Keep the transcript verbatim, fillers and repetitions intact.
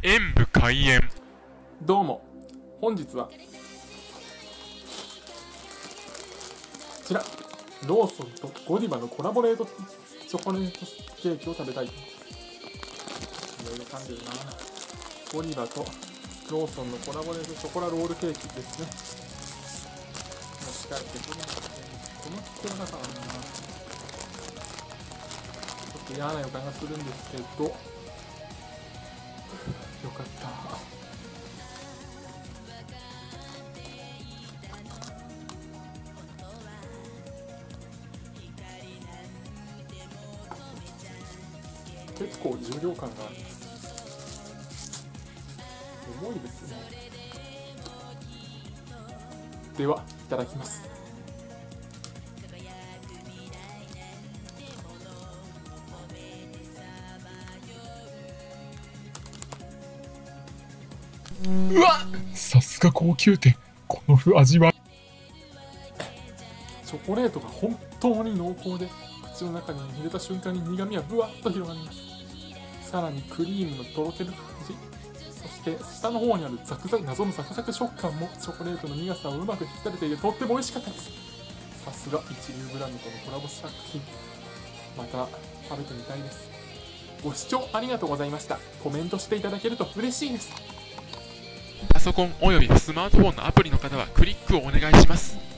演武開演。 どうも、本日はこちらローソンとゴディバのコラボレートチョコレートケーキを食べたい。いろいろ噛んでるな。ゴディバとローソンのコラボレートチョコラロールケーキですね。持ち帰ってこのこの机だからな、ちょっと嫌な予感がするんですけど、よかった。結構重量感がある。重いですね。では、いただきます。 うわっ、さすが高級店。この味はチョコレートが本当に濃厚で、口の中に入れた瞬間に苦みはぶわっと広がります。さらにクリームのとろける感じ、そして下の方にあるザクザク謎のザクザク食感もチョコレートの苦さをうまく引き立てていてとっても美味しかったです。さすが一流ブランドとのコラボ作品、また食べてみたいです。ご視聴ありがとうございました。コメントしていただけると嬉しいです。 パソコンおよびスマートフォンのアプリの方はクリックをお願いします。